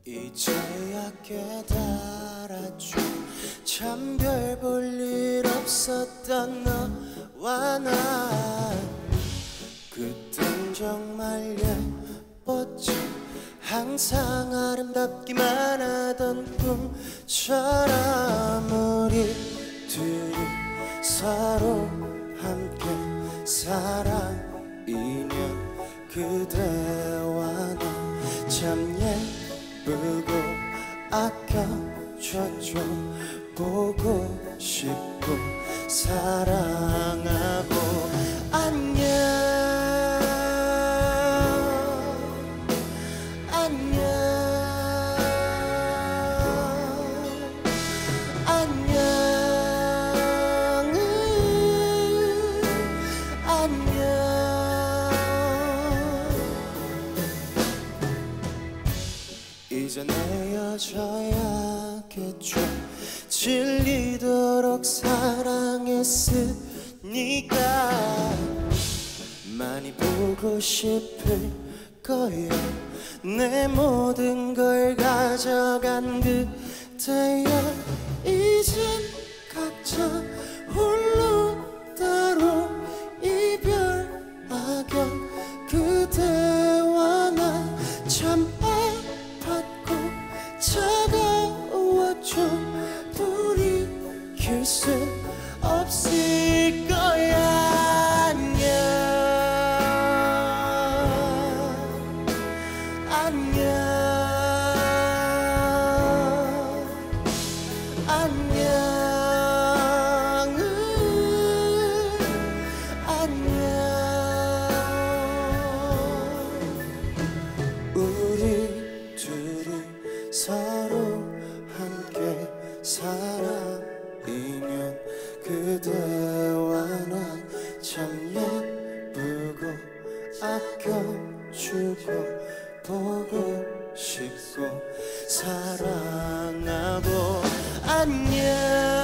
이제야 깨달았죠. 참 별 볼 일 없었던 너와 난 그땐 정말 예뻤지. 항상 아름답기만 하던 꿈처럼 우리 둘이 서로 함께 사랑 인연 그대와 나 참 예쁘고 아껴줬죠. 보고 싶고 사랑하고 안녕 안녕 안녕 안녕. 이젠 헤어져야겠죠. 질리도록 사랑했으니까 많이 보고 싶을 거야. 내 모든 걸 가져간 그대여. 이젠 각자 홀로 따로 이별 악연 그대와 나 참 아팠고 차가웠죠. 돌이킬 수 없을 거야. 안녕 안녕 안녕 안녕. 우리 둘이 서로 함께 사랑 인연 그대와 난 참 예쁘고 아껴주고 보고 싶고 사랑하고 안녕